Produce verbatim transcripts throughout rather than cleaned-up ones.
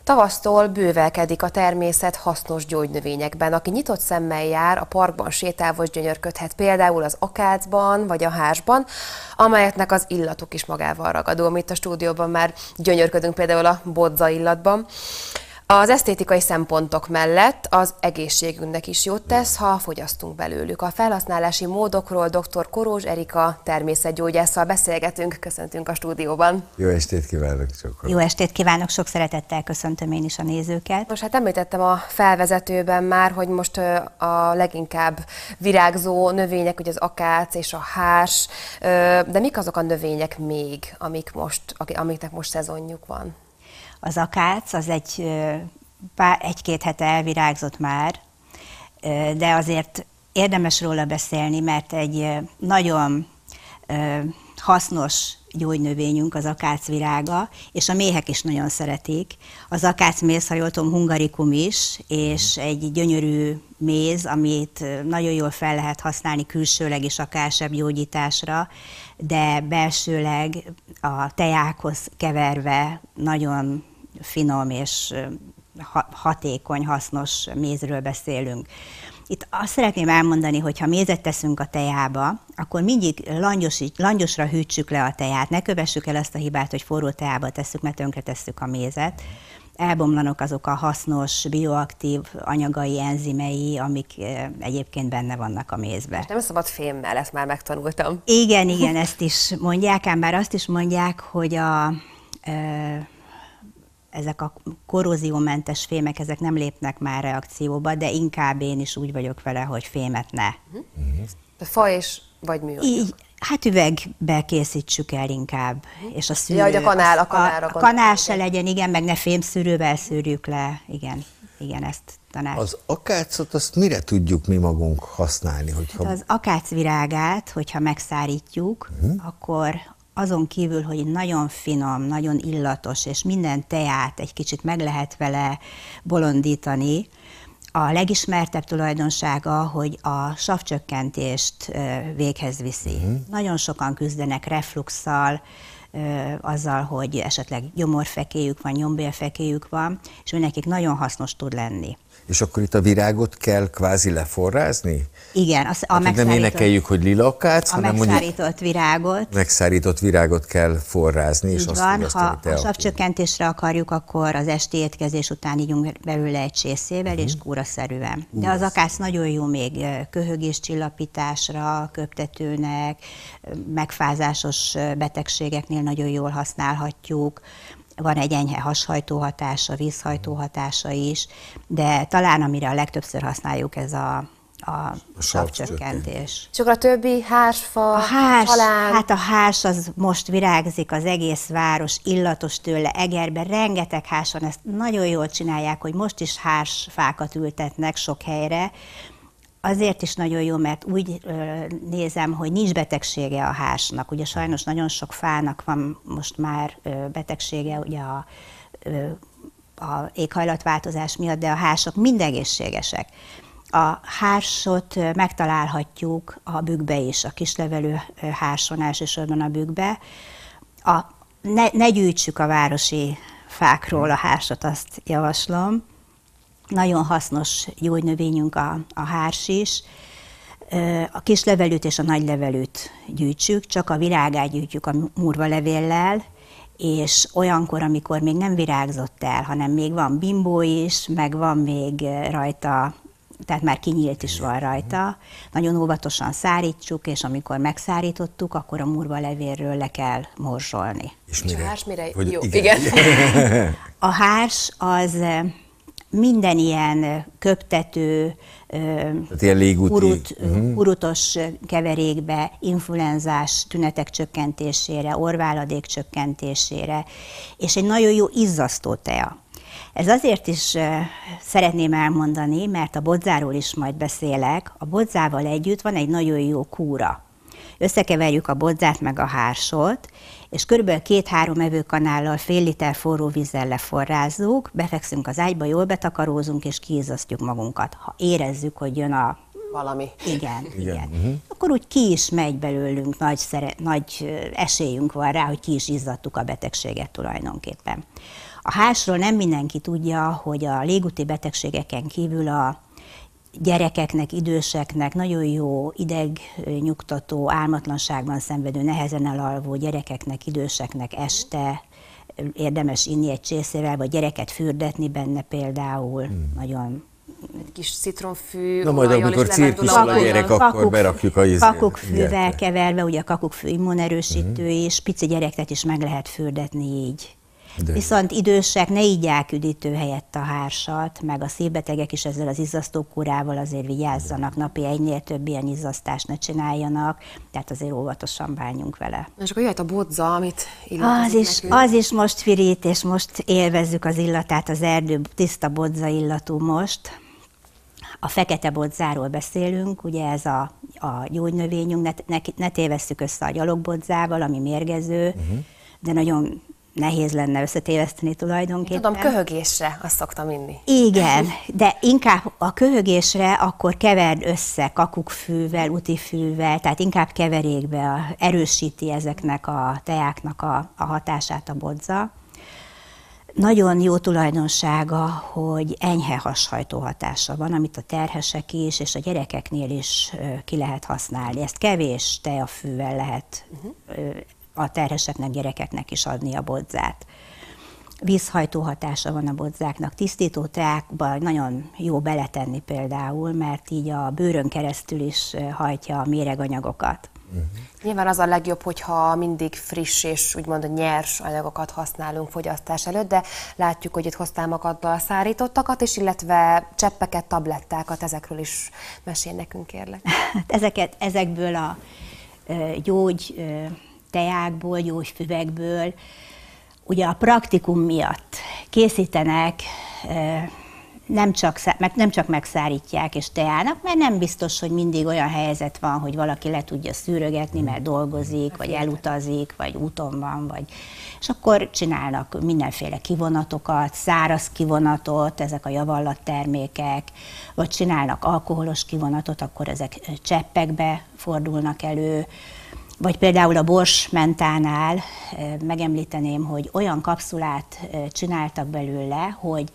Tavasztól bővelkedik a természet hasznos gyógynövényekben. Aki nyitott szemmel jár, a parkban sétálva gyönyörködhet, például az akácban vagy a hársban, amelyeknek az illatuk is magával ragadó. Mi itt a stúdióban már gyönyörködünk például a bodza illatban. Az esztétikai szempontok mellett az egészségünknek is jót tesz, ha fogyasztunk belőlük. A felhasználási módokról dr. Korós Erika természetgyógyásszal beszélgetünk. Köszöntünk a stúdióban. Jó estét kívánok! Sokkal. Jó estét kívánok! Sok szeretettel köszöntöm én is a nézőket. Most hát említettem a felvezetőben már, hogy most a leginkább virágzó növények, ugye az akác és a hárs, de mik azok a növények még, amik most, amiknek most szezonjuk van? Az akác az egy, egy-két hete elvirágzott már, de azért érdemes róla beszélni, mert egy nagyon hasznos gyógynövényünk az akácvirága, és a méhek is nagyon szeretik. Az akácméz, ha jól tudom, hungarikum is, és egy gyönyörű méz, amit nagyon jól fel lehet használni külsőleg is akár sebgyógyításra, de belsőleg a tejákhoz keverve nagyon finom és hatékony, hasznos mézről beszélünk. Itt azt szeretném elmondani, hogy ha mézet teszünk a tejába, akkor mindig langyos, langyosra hűtsük le a teját. Ne kövessük el azt a hibát, hogy forró teába tesszük, mert tönkre tesszük a mézet. Elbomlanak azok a hasznos, bioaktív anyagai, enzimei, amik egyébként benne vannak a mézben. Nem szabad fémmel, ezt már megtanultam. Igen, igen, ezt is mondják, ám bár azt is mondják, hogy a... E, ezek a korróziómentes fémek, ezek nem lépnek már reakcióba, de inkább én is úgy vagyok vele, hogy fémet ne. Uh-huh. De fa és vagy műanyag? Így, hát üvegbe készítsük el inkább. És a szűrő, ja, hogy a kanál, a kanálra a, a kanál se legyen, igen, meg ne fémszűrővel szűrjük le, igen, igen, ezt tanács. Az akácot, azt mire tudjuk mi magunk használni? Hogyha... Hát az akácvirágát, hogyha megszárítjuk, uh-huh. akkor azon kívül, hogy nagyon finom, nagyon illatos, és minden teát egy kicsit meg lehet vele bolondítani, a legismertebb tulajdonsága, hogy a savcsökkentést véghez viszi. Uh-huh. Nagyon sokan küzdenek refluxszal, azzal, hogy esetleg gyomorfekélyük van, nyombélfekélyük van, és nekik nagyon hasznos tud lenni. És akkor itt a virágot kell kvázi leforrázni? Igen. Az, a hát nem énekeljük, hogy lila akác, a hanem megszárított mondjuk virágot. megszárított virágot kell forrázni. És így azt van, ha a savcsökkentésre akarjuk, akkor az esti étkezés után ígyunk belőle egy csészével uh-huh. és kúraszerűen. De az akác nagyon jó még köhögéscsillapításra, köptetőnek, megfázásos betegségeknél nagyon jól használhatjuk. Van egy enyhe hashajtó hatása, vízhajtó hatása is, de talán amire a legtöbbször használjuk, ez a, a, a savcsökkentés. És akkor a többi hársfa, a hárs, csalán... Hát a hárs az most virágzik, az egész város illatos tőle, Egerben rengeteg hárs van, ezt nagyon jól csinálják, hogy most is hársfákat ültetnek sok helyre. Azért is nagyon jó, mert úgy ö, nézem, hogy nincs betegsége a hársnak. Ugye sajnos nagyon sok fának van most már ö, betegsége ugye a, ö, a éghajlatváltozás miatt, de a hársok mind egészségesek. A hársot ö, megtalálhatjuk a bükkbe is, a kislevelű ö, hárson, elsősorban a bükkbe. A, ne, ne gyűjtsük a városi fákról a hársot, azt javaslom. Nagyon hasznos gyógynövényünk a, a hárs is. A kislevelűt és a nagylevelűt gyűjtsük, csak a virágát gyűjtjük a murvalevéllel, és olyankor, amikor még nem virágzott el, hanem még van bimbó is, meg van még rajta, tehát már kinyílt is van rajta. Nagyon óvatosan szárítsuk, és amikor megszárítottuk, akkor a murvalevélről le kell morzsolni. És, és a hárs mire? Hogy jó, igen. igen. A hárs az... minden ilyen köptető, urut, uh-huh. urutos keverékbe, influenzás tünetek csökkentésére, orrváladék csökkentésére, és egy nagyon jó izzasztó tea. Ez azért is uh, szeretném elmondani, mert a bodzáról is majd beszélek. A bodzával együtt van egy nagyon jó kúra. Összekeverjük a bodzát meg a hársot, és körülbelül két-három evőkanállal fél liter forró vízzel leforrázzuk, befekszünk az ágyba, jól betakarózunk, és kiizzasztjuk magunkat. Ha érezzük, hogy jön a... valami. Igen, igen. igen. Uh-huh. Akkor úgy ki is megy belőlünk, nagy, szere... nagy esélyünk van rá, hogy ki is izzadtuk a betegséget tulajdonképpen. A hársról nem mindenki tudja, hogy a légúti betegségeken kívül a gyerekeknek, időseknek nagyon jó idegnyugtató, álmatlanságban szenvedő, nehezen elalvó gyerekeknek, időseknek este érdemes inni egy csészével, vagy gyereket fürdetni benne például, hmm. nagyon... Egy kis citromfű, na majd amikor cirkuszol a gyerek, akkor kakuk, berakjuk a ízét. Kakukkfűvel keverve, ugye a kakukkfű immunerősítő uh-huh. is, pici gyereket is meg lehet fürdetni így. De. Viszont idősek ne igyák üdítő helyett a hársat, meg a szívbetegek is ezzel az izzasztókúrával azért vigyázzanak, napi egynél több ilyen izzasztást ne csináljanak, tehát azért óvatosan bánjunk vele. És akkor jöhet a bodza, amit illatozik az is, az is most pirít, és most élvezzük az illatát, az erdő tiszta bodza illatú most. A fekete bodzáról beszélünk, ugye ez a, a gyógynövényünk, ne, ne, ne tévesszük össze a gyalogbodzával, ami mérgező, uh-huh. de nagyon nehéz lenne összetéveszteni tulajdonképpen. Tudom, köhögésre azt szoktam inni. Igen, de inkább a köhögésre akkor keverd össze kakukkfűvel, utifűvel, tehát inkább keverékbe erősíti ezeknek a teáknak a, a hatását a bodza. Nagyon jó tulajdonsága, hogy enyhe hashajtó hatása van, amit a terhesek is, és a gyerekeknél is ki lehet használni. Ezt kevés teafűvel lehet uh-huh. a terheseknek, gyerekeknek is adni a bodzát. Vízhajtó hatása van a bodzáknak. Tisztító teákba nagyon jó beletenni például, mert így a bőrön keresztül is hajtja a méreganyagokat. Uh-huh. Nyilván az a legjobb, hogyha mindig friss és úgymond nyers anyagokat használunk fogyasztás előtt, de látjuk, hogy itt hoztál magaddal szárítottakat is, illetve cseppeket, tablettákat, ezekről is mesél nekünk, kérlek. Ezeket, ezekből a gyógy teákból, gyógyfüvekből, ugye a praktikum miatt készítenek, nem csak, nem csak megszárítják és teának, mert nem biztos, hogy mindig olyan helyzet van, hogy valaki le tudja szűrögetni, mert dolgozik, vagy elutazik, vagy úton van, vagy... és akkor csinálnak mindenféle kivonatokat, száraz kivonatot, ezek a javallattermékek, vagy csinálnak alkoholos kivonatot, akkor ezek cseppekbe fordulnak elő. Vagy például a borsmentánál megemlíteném, hogy olyan kapszulát csináltak belőle, hogy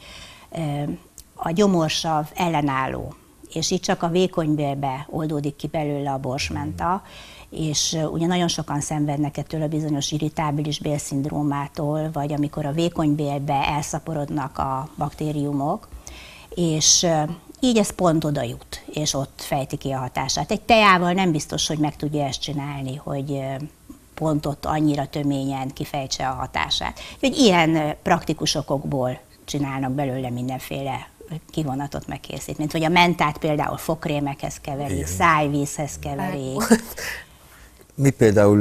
a gyomorsav ellenálló, és így csak a vékonybélbe oldódik ki belőle a borsmenta, és ugye nagyon sokan szenvednek ettől a bizonyos irritábilis bélszindrómától, vagy amikor a vékonybélbe elszaporodnak a baktériumok, és így ez pont oda jut, és ott fejti ki a hatását. Egy teával nem biztos, hogy meg tudja ezt csinálni, hogy pont ott annyira töményen kifejtse a hatását. Úgyhogy ilyen praktikus okokból csinálnak belőle mindenféle kivonatot, megkészítményt. Vagy a mentát például fogkrémekhez keverik, igen. Szájvízhez keverik. Mi például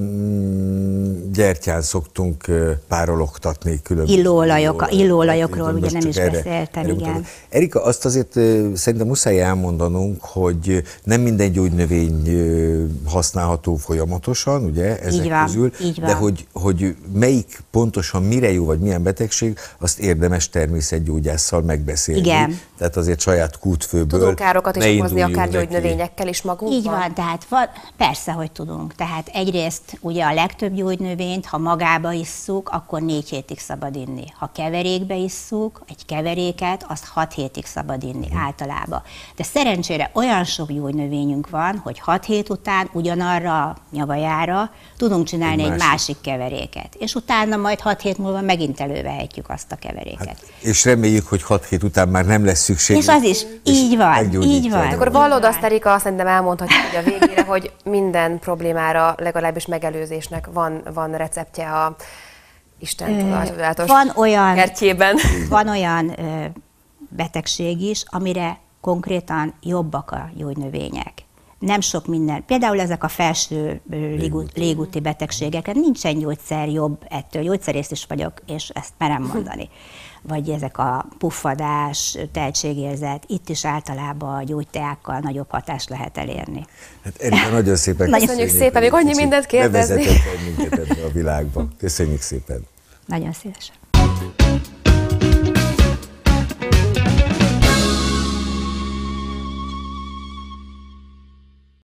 gyertyán szoktunk párologtatni különböző illóolajok, illóolajokról ugye nem is erre, beszéltem, erre igen. Erika, azt azért szerintem muszáj elmondanunk, hogy nem minden gyógynövény használható folyamatosan, ugye, ezek így van, közül, így van. De hogy, hogy melyik pontosan mire jó, vagy milyen betegség, azt érdemes természetgyógyásszal megbeszélni. Igen. Tehát azért saját kútfőből tudunk károkat is okozni, akár gyógynövényekkel is magunkban? Így van, tehát van, persze, hogy tudunk. Tehát egyrészt ugye a legtöbb gyógynövényt, ha magába isszuk, akkor négy hétig szabad inni. Ha keverékbe isszuk, egy keveréket, azt hat hétig szabad inni mm. általában. De szerencsére olyan sok gyógynövényünk van, hogy hat hét után ugyanarra a nyavajára tudunk csinálni egy, egy másik. másik keveréket. És utána majd hat hét múlva megint elővehetjük azt a keveréket. Hát, és reméljük, hogy hat hét után már nem lesz szükség. És az is, így van, így van. Hát akkor vallod azt, Erika, azt szerintem elmondhatjuk hogy a végére, hogy minden problémára, legalábbis megelőzésnek van, van receptje a Isten tudatos van olyan, kertjében. Van olyan ö, betegség is, amire konkrétan jobbak a gyógynövények. Nem sok minden. Például ezek a felső légúti, légúti betegségeket nincsen gyógyszer jobb ettől. Gyógyszerész is vagyok, és ezt merem mondani. Vagy ezek a puffadás, tehetségérzet, itt is általában a gyógyteákkal nagyobb hatást lehet elérni. Hát Erika, nagyon szépen köszönjük. Köszönjük szépen, még annyi mindent kérdezni. Bevezetett minket ebbe a világba. Köszönjük szépen. Nagyon szívesen.